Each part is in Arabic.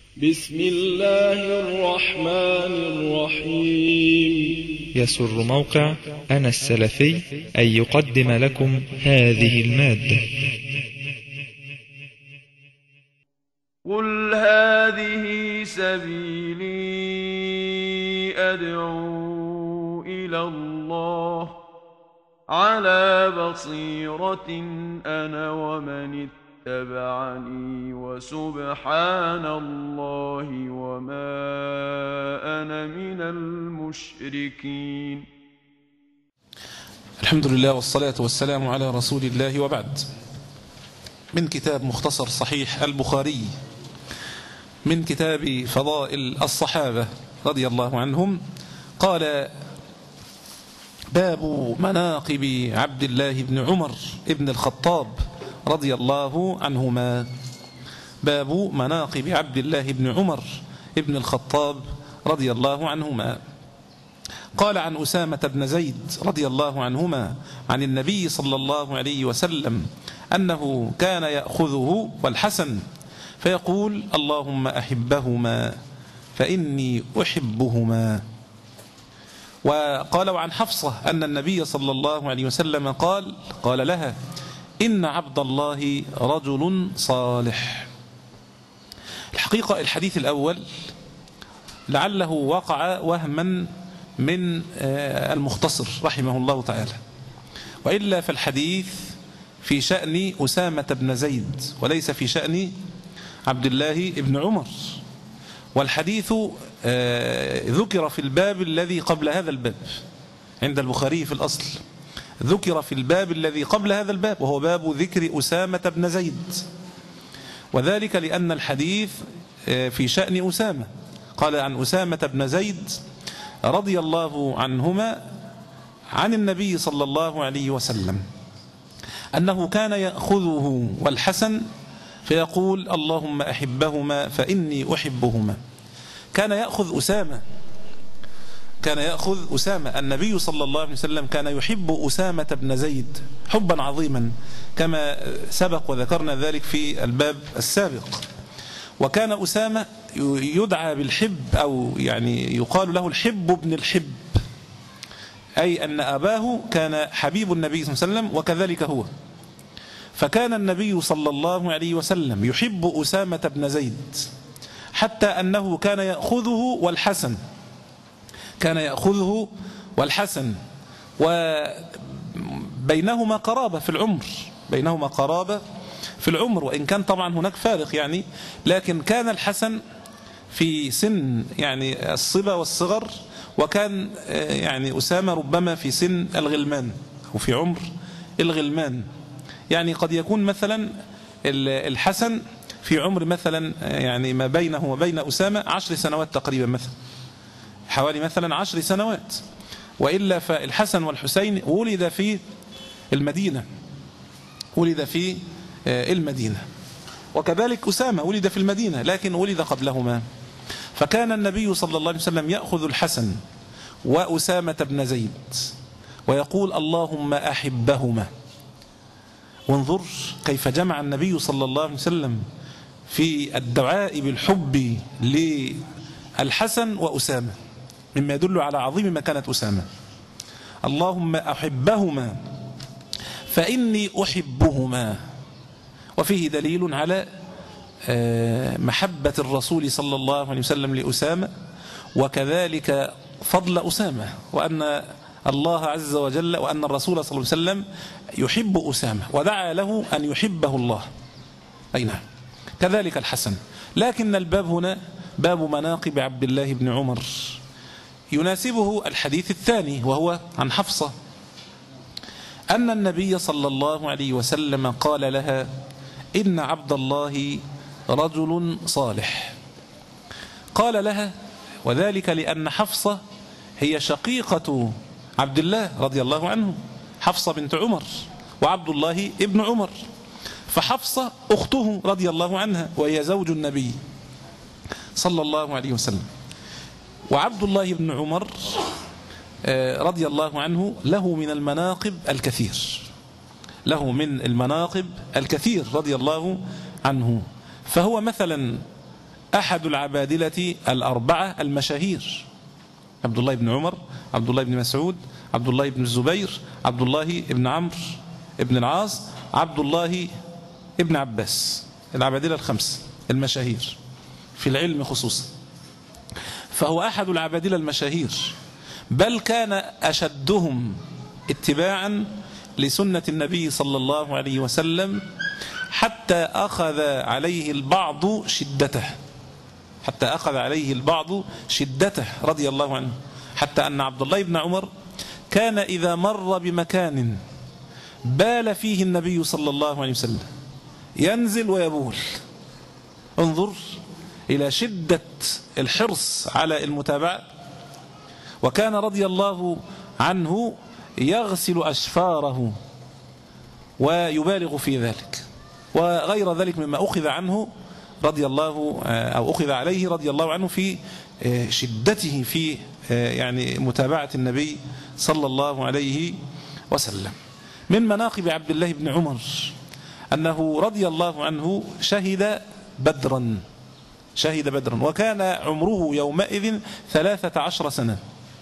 بسم الله الرحمن الرحيم. يسر موقع أنا السلفي أن يقدم لكم هذه المادة. قل هذه سبيلي أدعو إلى الله على بصيرة أنا ومن اتبعني وسبحان الله وما أنا من المشركين. الحمد لله والصلاة والسلام على رسول الله، وبعد. من كتاب مختصر صحيح البخاري من كتاب فضائل الصحابة رضي الله عنهم، قال: باب مناقب عبد الله بن عمر بن الخطاب رضي الله عنهما. باب مناقب عبد الله بن عمر بن الخطاب رضي الله عنهما. قال عن أسامة بن زيد رضي الله عنهما عن النبي صلى الله عليه وسلم أنه كان يأخذه والحسن فيقول: اللهم أحبهما فإني أحبهما. وقال عن حفصة أن النبي صلى الله عليه وسلم قال لها: إن عبد الله رجل صالح. الحقيقة الحديث الأول لعله وقع وهما من المختصر رحمه الله تعالى، وإلا فالحديث في شأن أسامة بن زيد وليس في شأن عبد الله بن عمر. والحديث ذكر في الباب الذي قبل هذا الباب عند البخاري في الأصل، ذكر في الباب الذي قبل هذا الباب، وهو باب ذكر أسامة بن زيد، وذلك لأن الحديث في شأن أسامة. قال عن أسامة بن زيد رضي الله عنهما عن النبي صلى الله عليه وسلم أنه كان يأخذه والحسن فيقول: اللهم أحبهما فإني أحبهما. كان يأخذ أسامة. النبي صلى الله عليه وسلم كان يحب أسامة بن زيد حبا عظيما، كما سبق وذكرنا ذلك في الباب السابق. وكان أسامة يدعى بالحب، أو يعني يقال له الحب ابن الحب، أي أن أباه كان حبيب النبي صلى الله عليه وسلم وكذلك هو. فكان النبي صلى الله عليه وسلم يحب أسامة بن زيد حتى أنه كان يأخذه والحسن، وبينهما قرابة في العمر، وإن كان طبعا هناك فارق يعني، لكن كان الحسن في سن يعني الصبا والصغر، وكان يعني أسامة ربما في سن الغلمان أو في عمر الغلمان. يعني قد يكون مثلا الحسن في عمر مثلا يعني ما بينه وبين أسامة 10 سنوات تقريبا، مثلا حوالي مثلا 10 سنوات. وإلا فالحسن والحسين ولد في المدينة، وكذلك أسامة ولد في المدينة لكن ولد قبلهما. فكان النبي صلى الله عليه وسلم يأخذ الحسن وأسامة بن زيد ويقول: اللهم أحبهما. وانظر كيف جمع النبي صلى الله عليه وسلم في الدعاء بالحب للحسن وأسامة، مما يدل على عظيم مكانة أسامة. اللهم أحبهما فإني أحبهما. وفيه دليل على محبة الرسول صلى الله عليه وسلم لأسامة، وكذلك فضل أسامة، وأن الله عز وجل وأن الرسول صلى الله عليه وسلم يحب أسامة ودعا له أن يحبه الله. أي نعم، كذلك الحسن. لكن الباب هنا باب مناقب عبد الله بن عمر، يناسبه الحديث الثاني وهو عن حفصة أن النبي صلى الله عليه وسلم قال لها: إن عبد الله رجل صالح. قال لها، وذلك لأن حفصة هي شقيقة عبد الله رضي الله عنه، حفصة بنت عمر وعبد الله ابن عمر، فحفصة أخته رضي الله عنها وهي زوج النبي صلى الله عليه وسلم. وعبد الله بن عمر رضي الله عنه له من المناقب الكثير رضي الله عنه. فهو مثلا أحد العبادلة الأربعة المشاهير: عبد الله بن عمر، عبد الله بن مسعود، عبد الله بن الزبير، عبد الله بن عمرو بن العاص، عبد الله بن عباس. العبادلة الخمس المشاهير في العلم خصوصا. فهو أحد العبادلة المشاهير، بل كان أشدهم اتباعا لسنة النبي صلى الله عليه وسلم، حتى أخذ عليه البعض شدته رضي الله عنه. حتى أن عبد الله بن عمر كان إذا مر بمكان بال فيه النبي صلى الله عليه وسلم ينزل ويبول. انظر إلى شدة الحرص على المتابعة. وكان رضي الله عنه يغسل أشفاره ويبالغ في ذلك، وغير ذلك مما أخذ عنه رضي الله أو أخذ عليه رضي الله عنه في شدته في يعني متابعة النبي صلى الله عليه وسلم. من مناقب عبد الله بن عمر أنه رضي الله عنه شهد بدرا، وكان عمره يومئذ 13 سنة.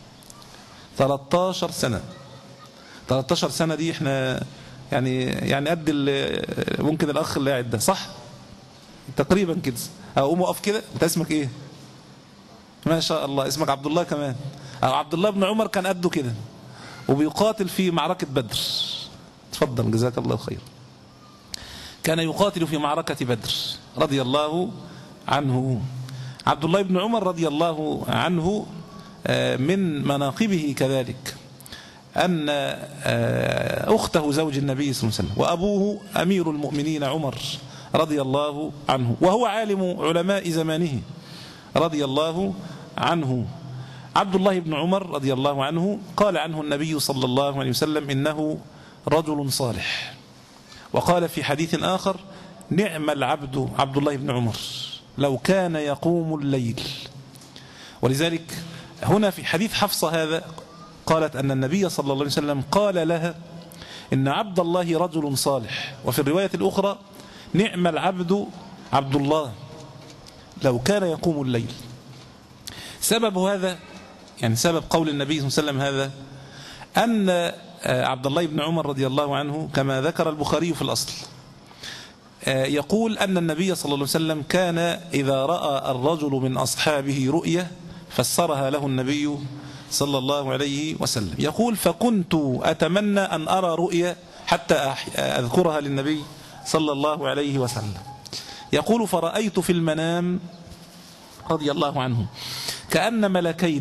13 سنة دي احنا يعني قد ممكن الأخ اللي قاعد ده، صح؟ تقريبا كده. أقوم أقف كده. أنت اسمك إيه؟ ما شاء الله، اسمك عبد الله كمان. عبد الله بن عمر كان قده كده وبيقاتل في معركة بدر. تفضل جزاك الله خير. كان يقاتل في معركة بدر رضي الله عنه. عبد الله بن عمر رضي الله عنه من مناقبه كذلك أن أخته زوج النبي صلى الله عليه وسلم وأبوه أمير المؤمنين عمر رضي الله عنه، وهو عالم علماء زمانه رضي الله عنه. عبد الله بن عمر رضي الله عنه قال عنه النبي صلى الله عليه وسلم إنه رجل صالح. وقال في حديث آخر: نعم العبد عبد الله بن عمر لو كان يقوم الليل. ولذلك هنا في حديث حفصة هذا قالت أن النبي صلى الله عليه وسلم قال لها إن عبد الله رجل صالح. وفي الرواية الأخرى: نعم العبد عبد الله لو كان يقوم الليل. سبب هذا، يعني سبب قول النبي صلى الله عليه وسلم هذا، أن عبد الله بن عمر رضي الله عنه كما ذكر البخاري في الأصل يقول أن النبي صلى الله عليه وسلم كان إذا رأى الرجل من أصحابه رؤية فسرها له النبي صلى الله عليه وسلم. يقول: فكنت أتمنى أن أرى رؤية حتى أذكرها للنبي صلى الله عليه وسلم. يقول: فرأيت في المنام رضي الله عنه كأن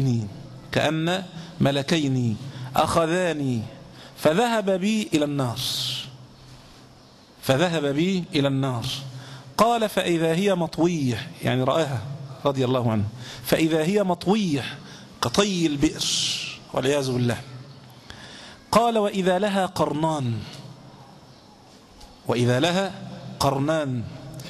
ملكين أخذاني فذهب بي إلى النار. قال: فإذا هي مطوية، يعني رآها رضي الله عنه، فإذا هي مطوية كطي البئر والعياذ بالله. قال: وإذا لها قرنان،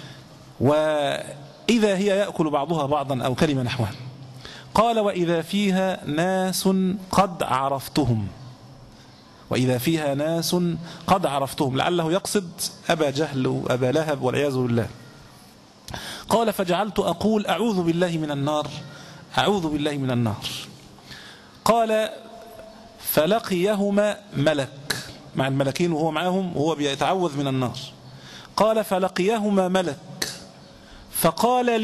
وإذا هي يأكل بعضها بعضا أو كلمة نحوها. قال: وإذا فيها ناس قد عرفتهم، لعله يقصد أبا جهل وأبا لهب والعياذ بالله. قال: فجعلت أقول أعوذ بالله من النار. قال: فلقيهما ملك، مع الملكين وهو معهم وهو بيتعوذ من النار. قال: فلقيهما ملك فقال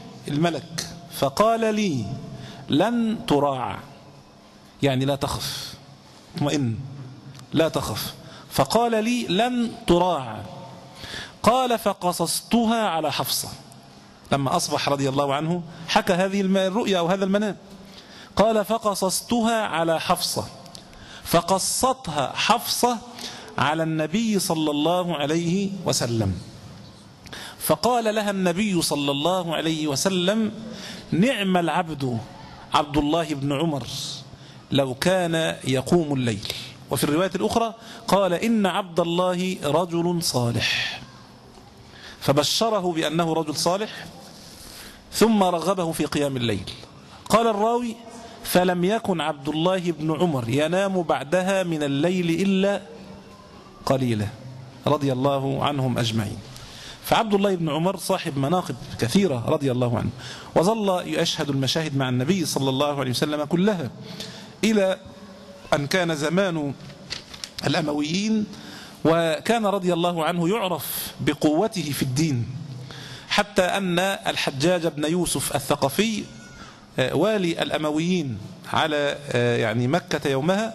لي لن تراع، يعني لا تخف، اطمئن لا تخف. فقال لي لن تراع. قال: فقصصتها على حفصة. لما أصبح رضي الله عنه حكى هذه الرؤيا أو هذا المنام. قال: فقصصتها على حفصة، فقصتها حفصة على النبي صلى الله عليه وسلم. فقال لها النبي صلى الله عليه وسلم: نعم العبد عبد الله بن عمر لو كان يقوم الليل. وفي الرواية الأخرى قال: إن عبد الله رجل صالح. فبشره بأنه رجل صالح ثم رغبه في قيام الليل. قال الراوي: فلم يكن عبد الله بن عمر ينام بعدها من الليل إلا قليلا، رضي الله عنهم أجمعين. فعبد الله بن عمر صاحب مناقب كثيرة رضي الله عنه، وظل يشهد المشاهد مع النبي صلى الله عليه وسلم كلها، إلى أن كان زمان الأمويين، وكان رضي الله عنه يعرف بقوته في الدين، حتى أن الحجاج بن يوسف الثقفي والي الأمويين على يعني مكة يومها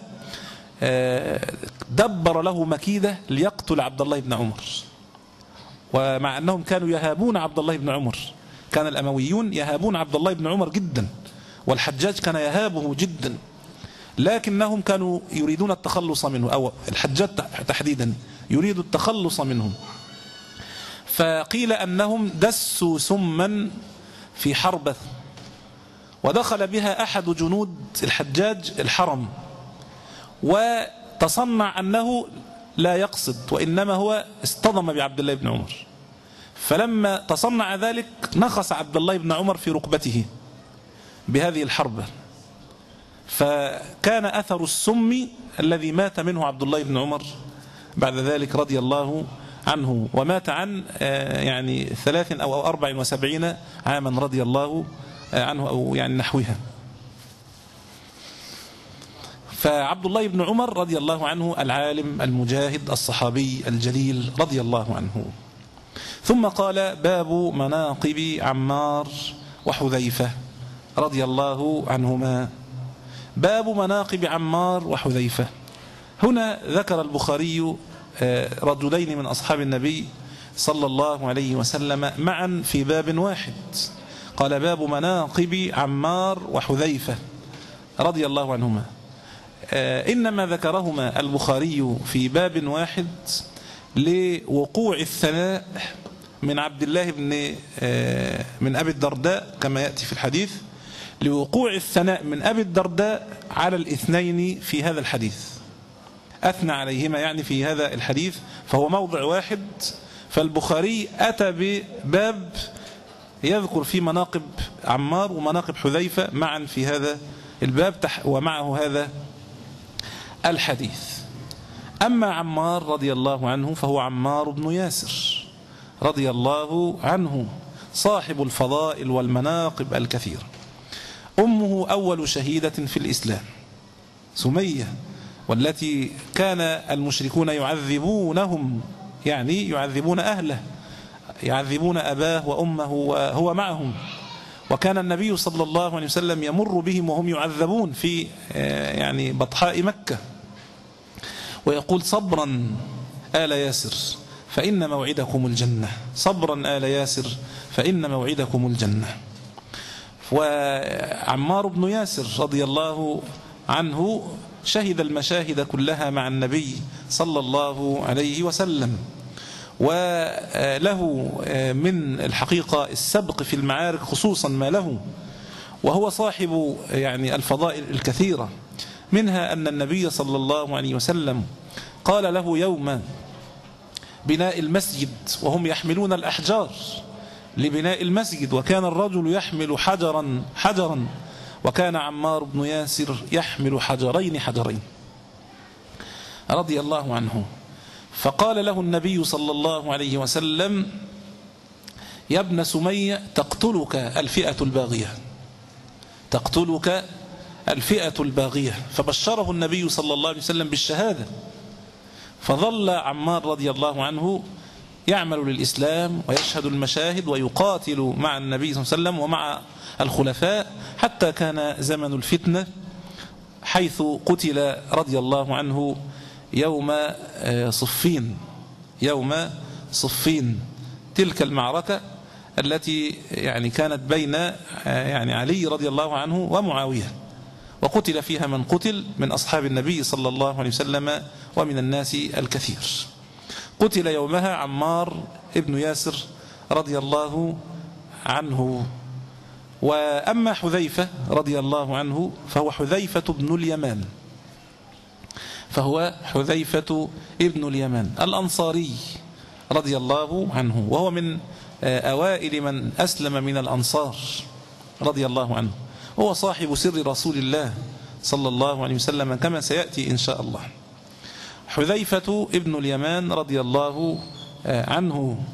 دبر له مكيدة ليقتل عبد الله بن عمر، ومع أنهم كانوا يهابون عبد الله بن عمر، كان الأمويون يهابون عبد الله بن عمر جدا، والحجاج كان يهابه جدا، لكنهم كانوا يريدون التخلص منه، أو الحجاج تحديدا يريد التخلص منهم. فقيل أنهم دسوا سما في حربة، ودخل بها أحد جنود الحجاج الحرم، وتصنع أنه لا يقصد، وإنما هو اصطدم بعبد الله بن عمر. فلما تصنع ذلك نخس عبد الله بن عمر في ركبته بهذه الحربة، فكان أثر السم الذي مات منه عبد الله بن عمر بعد ذلك رضي الله عنه، ومات عن يعني 73 أو 74 عاما رضي الله عنه، أو يعني نحوها. فعبد الله بن عمر رضي الله عنه العالم المجاهد الصحابي الجليل رضي الله عنه. ثم قال: باب مناقب عمار وحذيفة رضي الله عنهما. باب مناقب عمار وحذيفة. هنا ذكر البخاري رجلين من أصحاب النبي صلى الله عليه وسلم معا في باب واحد، قال: باب مناقب عمار وحذيفة رضي الله عنهما. إنما ذكرهما البخاري في باب واحد لوقوع الثناء من عبد الله من أبي الدرداء، كما يأتي في الحديث، لوقوع الثناء من أبي الدرداء على الاثنين في هذا الحديث، أثنى عليهما يعني في هذا الحديث، فهو موضع واحد. فالبخاري أتى بباب يذكر في مناقب عمار ومناقب حذيفة معا في هذا الباب، ومعه هذا الحديث. أما عمار رضي الله عنه فهو عمار بن ياسر رضي الله عنه، صاحب الفضائل والمناقب الكثيرة. أمه أول شهيدة في الإسلام سمية، والتي كان المشركون يعذبونهم، يعني يعذبون أهله، يعذبون أباه وأمه وهو معهم، وكان النبي صلى الله عليه وسلم يمر بهم وهم يعذبون في يعني بطحاء مكة، ويقول: صبرا آل ياسر فإن موعدكم الجنة، صبرا آل ياسر فإن موعدكم الجنة. وعمار بن ياسر رضي الله عنه شهد المشاهد كلها مع النبي صلى الله عليه وسلم، وله من الحقيقة السبق في المعارك خصوصا ما له، وهو صاحب يعني الفضائل الكثيرة، منها أن النبي صلى الله عليه وسلم قال له يوم بناء المسجد وهم يحملون الأحجار لبناء المسجد، وكان الرجل يحمل حجرا وكان عمار بن ياسر يحمل حجرين رضي الله عنه. فقال له النبي صلى الله عليه وسلم: يا ابن سمية تقتلك الفئة الباغية، تقتلك الفئة الباغية. فبشره النبي صلى الله عليه وسلم بالشهادة. فظل عمار رضي الله عنه يعمل للإسلام ويشهد المشاهد ويقاتل مع النبي صلى الله عليه وسلم ومع الخلفاء، حتى كان زمن الفتنة، حيث قتل رضي الله عنه يوم صفين، تلك المعركة التي يعني كانت بين يعني علي رضي الله عنه ومعاوية، وقتل فيها من قتل من أصحاب النبي صلى الله عليه وسلم ومن الناس الكثير. قتل يومها عمار ابن ياسر رضي الله عنه. وأما حذيفة رضي الله عنه فهو حذيفة بن اليمان، ابن اليمان الأنصاري رضي الله عنه، وهو من أوائل من أسلم من الأنصار رضي الله عنه، هو صاحب سر رسول الله صلى الله عليه وسلم كما سيأتي إن شاء الله. حذيفة ابن اليمان رضي الله عنه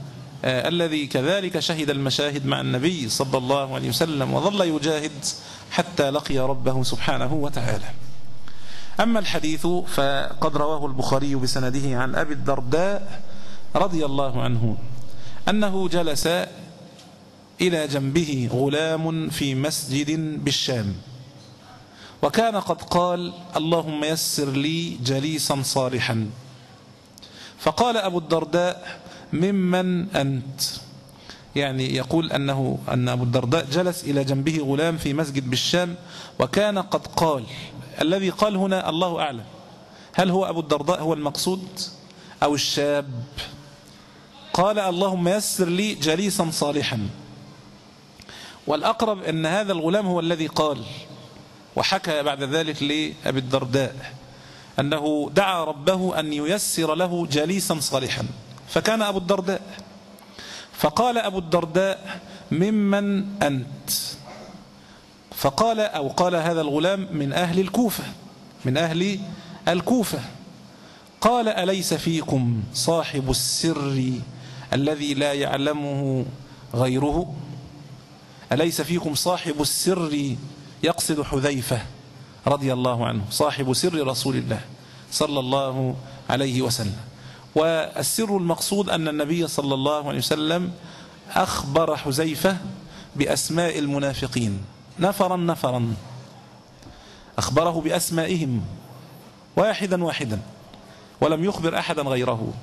الذي كذلك شهد المشاهد مع النبي صلى الله عليه وسلم وظل يجاهد حتى لقي ربه سبحانه وتعالى. أما الحديث فقد رواه البخاري بسنده عن أبي الدرداء رضي الله عنه أنه جلس إلى جنبه غلام في مسجد بالشام، وكان قد قال: اللهم يسر لي جليسا صالحا. فقال أبو الدرداء: ممن أنت؟ يعني يقول أن أبو الدرداء جلس إلى جنبه غلام في مسجد بالشام، وكان قد قال. الذي قال هنا الله أعلم، هل هو أبو الدرداء هو المقصود أو الشاب؟ قال: اللهم يسر لي جليسا صالحا، والأقرب أن هذا الغلام هو الذي قال. وحكى بعد ذلك لأبي الدرداء أنه دعا ربه أن ييسر له جليسا صالحا، فكان أبو الدرداء. فقال أبو الدرداء: ممن أنت؟ فقال أو قال هذا الغلام: من أهل الكوفة، من أهل الكوفة. قال: أليس فيكم صاحب السر الذي لا يعلمه غيره؟ أليس فيكم صاحب السر؟ يقصد حذيفة رضي الله عنه، صاحب سر رسول الله صلى الله عليه وسلم. والسر المقصود أن النبي صلى الله عليه وسلم أخبر حذيفة بأسماء المنافقين نفرا نفرا، أخبره بأسمائهم واحدا واحدا، ولم يخبر أحدا غيره،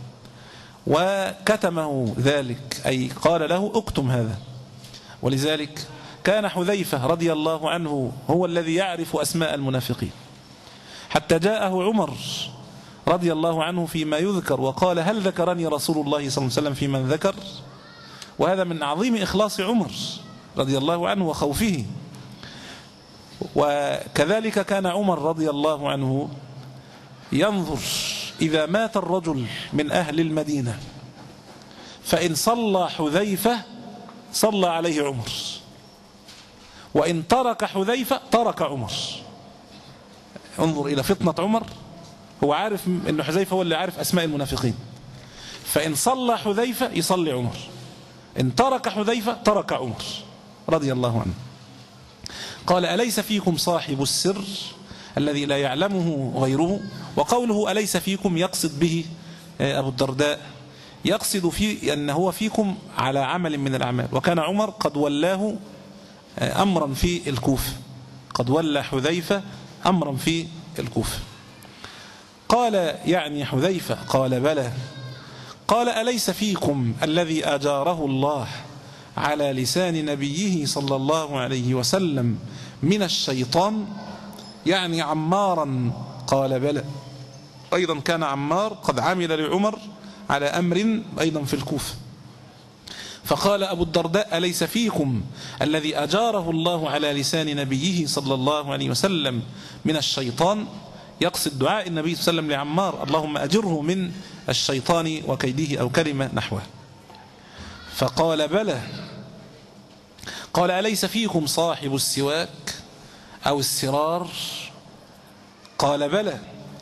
وكتمه ذلك، أي قال له: اكتم هذا. ولذلك كان حذيفة رضي الله عنه هو الذي يعرف أسماء المنافقين، حتى جاءه عمر رضي الله عنه فيما يذكر وقال: هل ذكرني رسول الله صلى الله عليه وسلم في من ذكر؟ وهذا من عظيم إخلاص عمر رضي الله عنه وخوفه. وكذلك كان عمر رضي الله عنه ينظر إذا مات الرجل من أهل المدينة فإن صلى حذيفة صلى عليه عمر، وإن ترك حذيفة ترك عمر. انظر إلى فطنة عمر، هو عارف أن حذيفة هو اللي عارف أسماء المنافقين، فإن صلى حذيفة يصلي عمر، إن ترك حذيفة ترك عمر رضي الله عنه. قال: أليس فيكم صاحب السر الذي لا يعلمه غيره؟ وقوله أليس فيكم يقصد به أبو الدرداء، يقصد فيه أنه هو فيكم على عمل من الأعمال. وكان عمر قد ولاه أمرا في الكوفة، قد ولى حذيفة أمرا في الكوفة. قال: يعني حذيفة؟ قال: بلى. قال: أليس فيكم الذي أجاره الله على لسان نبيه صلى الله عليه وسلم من الشيطان؟ يعني عمارا. قال: بلى. أيضا كان عمار قد عمل لعمر على أمر أيضا في الكوفة. فقال أبو الدرداء: أليس فيكم الذي أجاره الله على لسان نبيه صلى الله عليه وسلم من الشيطان؟ يقصد دعاء النبي صلى الله عليه وسلم لعمار: اللهم أجره من الشيطان وكيده، أو كلمة نحوه. فقال: بلى. قال: أليس فيكم صاحب السواك أو السرار؟ قال: بلى.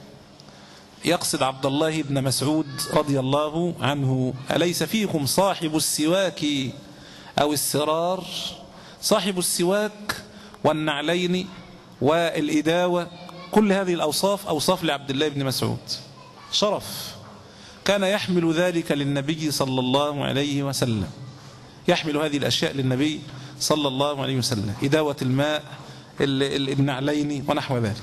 يقصد عبد الله بن مسعود رضي الله عنه: أليس فيكم صاحب السواك أو السرار؟ صاحب السواك والنعلين والإداوة، كل هذه الأوصاف أوصاف لعبد الله بن مسعود، شرف، كان يحمل ذلك للنبي صلى الله عليه وسلم، يحمل هذه الأشياء للنبي صلى الله عليه وسلم، إداوة الماء، النعلين ونحو ذلك.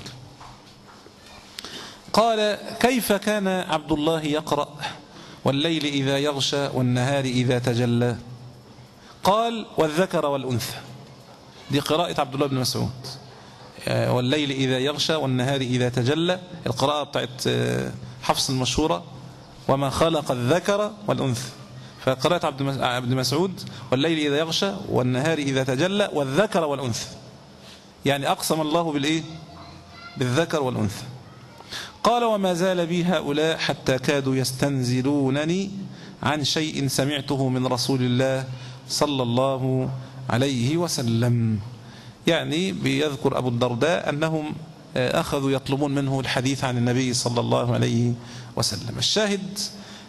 قال: كيف كان عبد الله يقرأ والليل إذا يغشى والنهار إذا تجلى؟ قال: والذكر والأنثى. دي قراءة عبد الله بن مسعود، والليل إذا يغشى والنهار إذا تجلى، القراءة بتاعت حفص المشهورة: وما خلق الذكر والأنثى. فقراءة عبد مسعود: والليل إذا يغشى والنهار إذا تجلى والذكر والأنثى، يعني أقسم الله بالإيه؟ بالذكر والأنثى. قال: وما زال بي هؤلاء حتى كادوا يستنزلونني عن شيء سمعته من رسول الله صلى الله عليه وسلم. يعني بيذكر أبو الدرداء أنهم أخذوا يطلبون منه الحديث عن النبي صلى الله عليه وسلم. الشاهد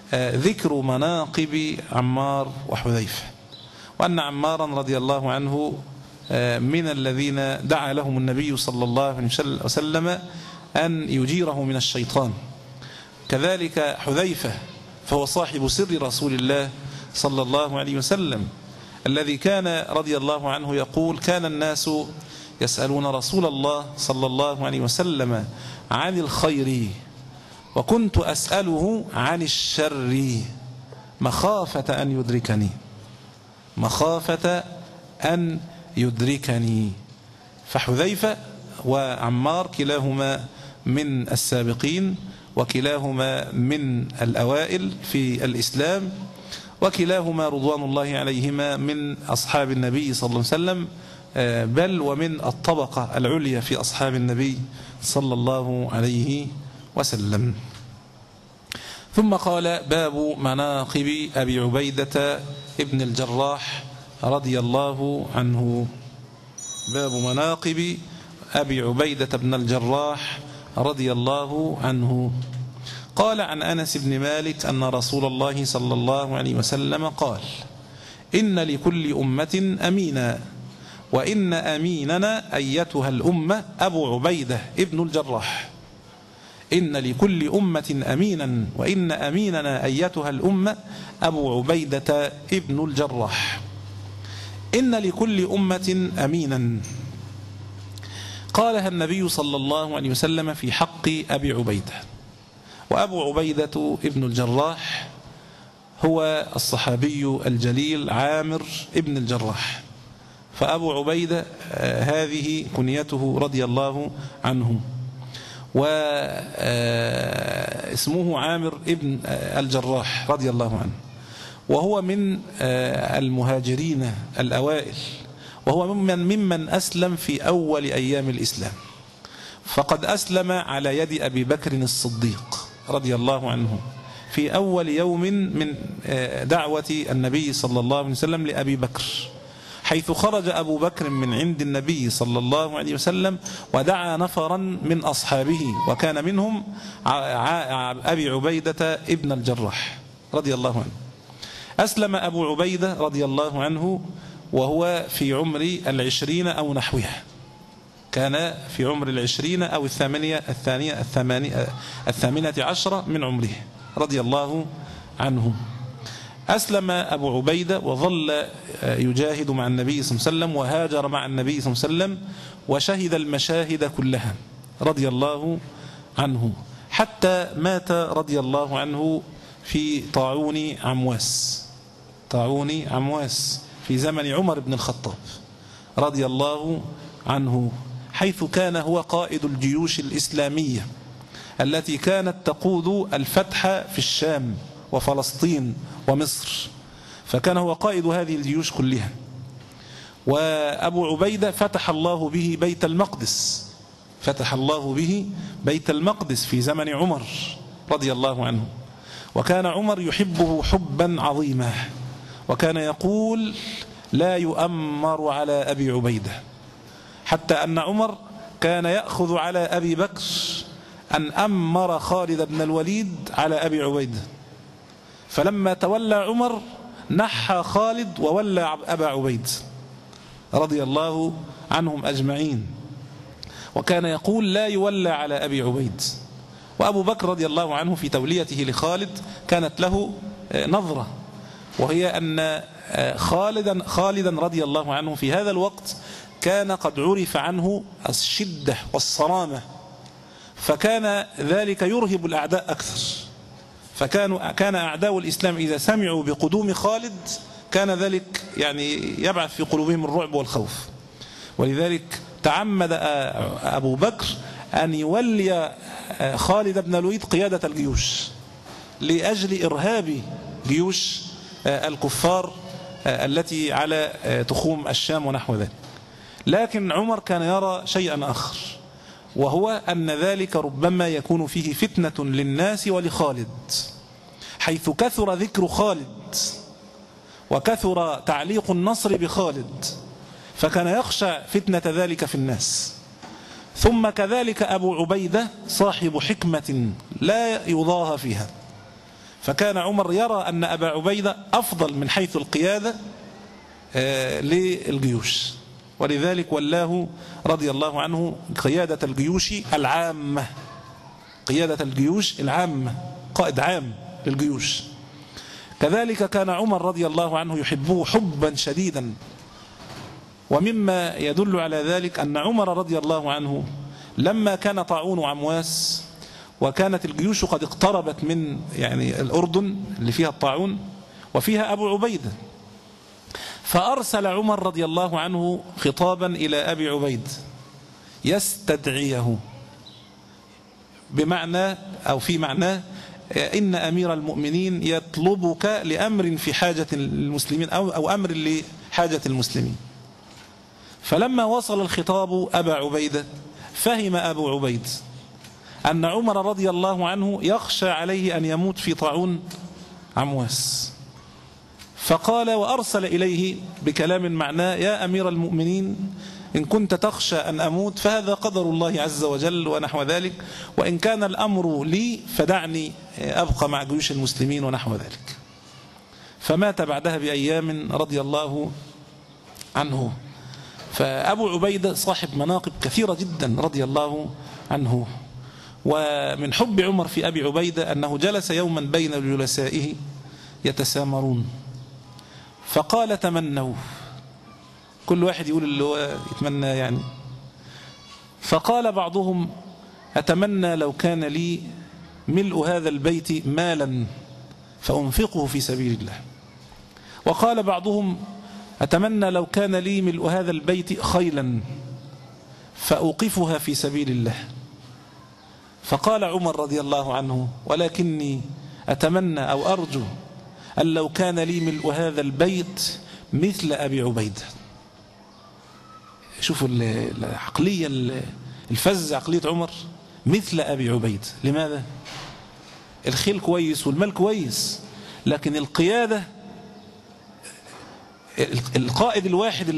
ذكر مناقب عمار وحذيفة، وأن عمارا رضي الله عنه من الذين دعا لهم النبي صلى الله عليه وسلم أن يجيره من الشيطان. كذلك حذيفة فهو صاحب سر رسول الله صلى الله عليه وسلم، الذي كان رضي الله عنه يقول: كان الناس يسألون رسول الله صلى الله عليه وسلم عن الخير وكنت أسأله عن الشر مخافة أن يدركني، مخافة أن يدركني. فحذيفة وعمار كلاهما من السابقين، وكلاهما من الأوائل في الإسلام، وكلاهما رضوان الله عليهما من أصحاب النبي صلى الله عليه وسلم، بل ومن الطبقة العليا في أصحاب النبي صلى الله عليه وسلم. ثم قال: باب مناقب أبي عبيدة ابن الجراح رضي الله عنه. باب مناقب أبي عبيدة بن الجراح رضي الله عنه. قال عن أنس بن مالك أن رسول الله صلى الله عليه وسلم قال: إن لكل أمة أمينا، وإن أميننا أيتها الأمة أبو عبيدة ابن الجراح. إن لكل أمة أمينا، وإن أميننا أيتها الأمة أبو عبيدة ابن الجراح. إن لكل أمة أمينا قالها النبي صلى الله عليه وسلم في حق أبي عبيدة. وأبو عبيدة ابن الجراح هو الصحابي الجليل عامر ابن الجراح. فأبو عبيدة هذه كنيته رضي الله عنه، واسمه عامر ابن الجراح رضي الله عنه، وهو من المهاجرين الأوائل، وهو ممن أسلم في أول أيام الإسلام، فقد أسلم على يد أبي بكر الصديق رضي الله عنه في أول يوم من دعوة النبي صلى الله عليه وسلم لأبي بكر، حيث خرج أبو بكر من عند النبي صلى الله عليه وسلم ودعا نفرا من أصحابه، وكان منهم أبي عبيدة ابن الجراح رضي الله عنه. أسلم أبو عبيدة رضي الله عنه وهو في عمر 20 أو نحوها، كان في عمر 20 أو 18 من عمره رضي الله عنه. أسلم أبو عبيدة وظل يجاهد مع النبي صلى الله عليه وسلم، وهاجر مع النبي صلى الله عليه وسلم، وشهد المشاهد كلها رضي الله عنه، حتى مات رضي الله عنه في طاعون عمواس في زمن عمر بن الخطاب رضي الله عنه، حيث كان هو قائد الجيوش الإسلامية التي كانت تقود الفتح في الشام وفلسطين ومصر، فكان هو قائد هذه الجيوش كلها. وأبو عبيدة فتح الله به بيت المقدس في زمن عمر رضي الله عنه، وكان عمر يحبه حبا عظيما، وكان يقول: لا يؤمر على أبي عبيدة، حتى أن عمر كان يأخذ على أبي بكر أن أمر خالد بن الوليد على أبي عبيدة، فلما تولى عمر نحى خالد وولى أبا عبيد رضي الله عنهم أجمعين، وكان يقول: لا يولى على أبي عبيد. وأبو بكر رضي الله عنه في توليته لخالد كانت له نظرة، وهي أن خالدا رضي الله عنه في هذا الوقت كان قد عرف عنه الشدة والصرامة، فكان ذلك يرهب الأعداء أكثر، كان أعداء الإسلام إذا سمعوا بقدوم خالد كان ذلك يعني يبعث في قلوبهم الرعب والخوف، ولذلك تعمد أبو بكر أن يولي خالد بن الوليد قيادة الجيوش لأجل إرهاب جيوش الكفار التي على تخوم الشام ونحو ذلك. لكن عمر كان يرى شيئا آخر، وهو أن ذلك ربما يكون فيه فتنة للناس ولخالد، حيث كثر ذكر خالد وكثر تعليق النصر بخالد، فكان يخشى فتنة ذلك في الناس. ثم كذلك أبو عبيدة صاحب حكمة لا يضاهى فيها، فكان عمر يرى أن أبا عبيدة أفضل من حيث القيادة للجيوش، ولذلك ولاه رضي الله عنه قيادة الجيوش العامة، قيادة الجيوش العامة، قائد عام للجيوش. كذلك كان عمر رضي الله عنه يحبه حبا شديدا، ومما يدل على ذلك أن عمر رضي الله عنه لما كان طاعون عمواس وكانت الجيوش قد اقتربت من يعني الأردن اللي فيها الطاعون وفيها أبو عبيدة، فأرسل عمر رضي الله عنه خطابا إلى أبي عبيد يستدعيه، بمعنى أو في معناه إن أمير المؤمنين يطلبك لأمر في حاجة المسلمين أو أمر لحاجة المسلمين. فلما وصل الخطاب أبا عبيدة فهم أبو عبيد أن عمر رضي الله عنه يخشى عليه أن يموت في طاعون عمواس، فقال وأرسل إليه بكلام معناه: يا أمير المؤمنين، إن كنت تخشى أن أموت فهذا قدر الله عز وجل ونحو ذلك، وإن كان الأمر لي فدعني أبقى مع جيوش المسلمين ونحو ذلك. فمات بعدها بأيام رضي الله عنه. فأبو عبيدة صاحب مناقب كثيرة جدا رضي الله عنه. ومن حب عمر في أبي عبيدة أنه جلس يوما بين جلسائه يتسامرون، فقال: تمنوا، كل واحد يقول اللي هو يتمنى يعني. فقال بعضهم: أتمنى لو كان لي ملء هذا البيت مالا فأنفقه في سبيل الله. وقال بعضهم: أتمنى لو كان لي ملء هذا البيت خيلا فأوقفها في سبيل الله. فقال عمر رضي الله عنه: ولكني أتمنى أو أرجو أن لو كان لي ملء هذا البيت مثل أبي عبيدة. شوفوا العقلية الفزة، عقلية عمر، مثل أبي عبيدة. لماذا؟ الخيل كويس والمال كويس، لكن القيادة، القائد الواحد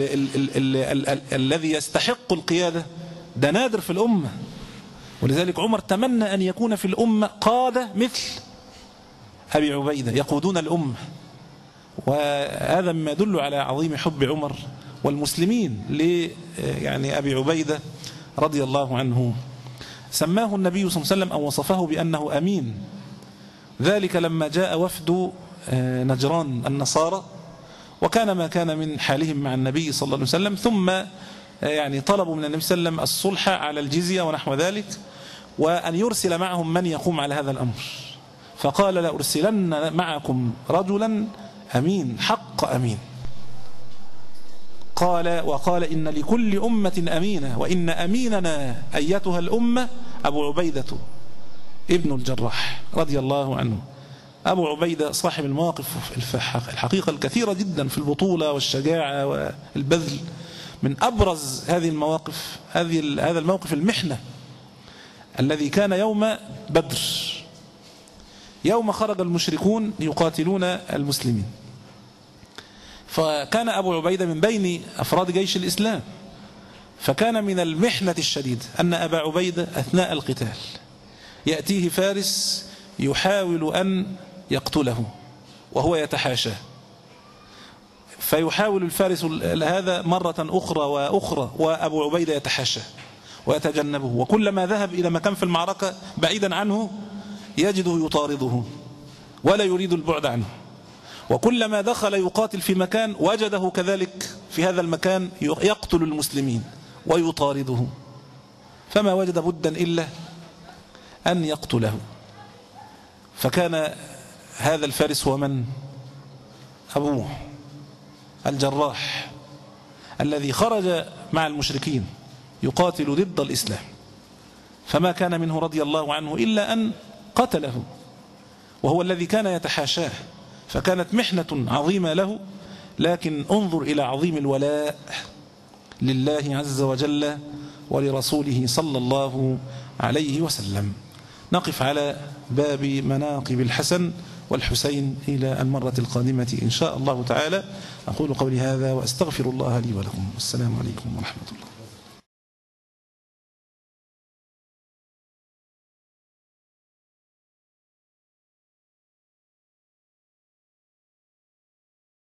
الذي يستحق القيادة ده نادر في الأمة. ولذلك عمر تمنى أن يكون في الأمة قادة مثل أبي عبيدة يقودون الأمة. وهذا مما يدل على عظيم حب عمر والمسلمين يعني أبي عبيدة رضي الله عنه. سماه النبي صلى الله عليه وسلم أو وصفه بأنه أمين، ذلك لما جاء وفد نجران النصارى، وكان ما كان من حالهم مع النبي صلى الله عليه وسلم، ثم يعني طلبوا من النبي صلى الله عليه وسلم الصلح على الجزية ونحو ذلك، وأن يرسل معهم من يقوم على هذا الأمر. فقال: لأرسلن معكم رجلا أمين، حق أمين. وقال: إن لكل أمة أمينة، وإن أميننا أيتها الأمة أبو عبيدة ابن الجراح رضي الله عنه. أبو عبيدة صاحب المواقف الحقيقة الكثيرة جدا في البطولة والشجاعة والبذل. من أبرز هذه المواقف هذا الموقف المحنة الذي كان يوم بدر، يوم خرج المشركون يقاتلون المسلمين. فكان أبو عبيدة من بين أفراد جيش الإسلام، فكان من المحنة الشديدة أن أبا عبيدة أثناء القتال يأتيه فارس يحاول أن يقتله وهو يتحاشاه، فيحاول الفارس هذا مرة أخرى وأخرى، وأبو عبيدة يتحاشاه ويتجنبه، وكلما ذهب إلى مكان في المعركة بعيدا عنه يجده يطارده ولا يريد البعد عنه، وكلما دخل يقاتل في مكان وجده كذلك في هذا المكان يقتل المسلمين ويطارده، فما وجد بدا إلا أن يقتله. فكان هذا الفارس هو من؟ أبوه الجراح الذي خرج مع المشركين يقاتل ضد الإسلام، فما كان منه رضي الله عنه إلا أن قتله، وهو الذي كان يتحاشاه. فكانت محنة عظيمة له، لكن انظر إلى عظيم الولاء لله عز وجل ولرسوله صلى الله عليه وسلم. نقف على باب مناقب الحسن والحسين إلى المرة القادمة إن شاء الله تعالى. أقول قولي هذا وأستغفر الله لي ولكم، والسلام عليكم ورحمة الله.